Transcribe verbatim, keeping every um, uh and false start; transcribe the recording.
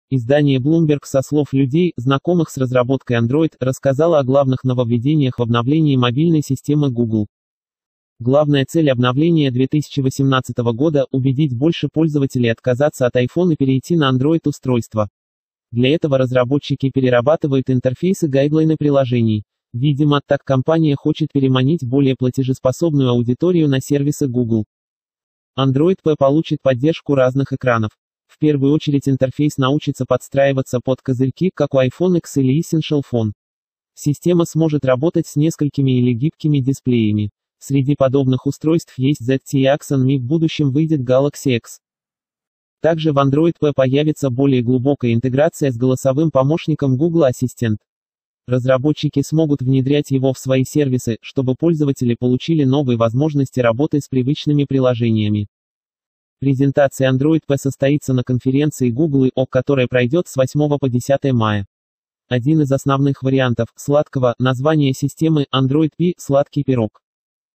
Издание Bloomberg со слов людей, знакомых с разработкой Android, рассказало о главных нововведениях в обновлении мобильной системы Google. Главная цель обновления две тысячи восемнадцатого года – убедить больше пользователей отказаться от iPhone и перейти на Android-устройства. Для этого разработчики перерабатывают интерфейсы гайдлайны приложений. Видимо, так компания хочет переманить более платежеспособную аудиторию на сервисы Google. Android P получит поддержку разных экранов. В первую очередь интерфейс научится подстраиваться под козырьки, как у iPhone X или Essential Phone. Система сможет работать с несколькими или гибкими дисплеями. Среди подобных устройств есть зет ти и Axon Mi, в будущем выйдет Galaxy X. Также в Android P появится более глубокая интеграция с голосовым помощником Google Assistant. Разработчики смогут внедрять его в свои сервисы, чтобы пользователи получили новые возможности работы с привычными приложениями. Презентация Android P состоится на конференции Google I O, которая пройдет с восьмого по десятое мая. Один из основных вариантов сладкого названия системы Android P – сладкий пирог.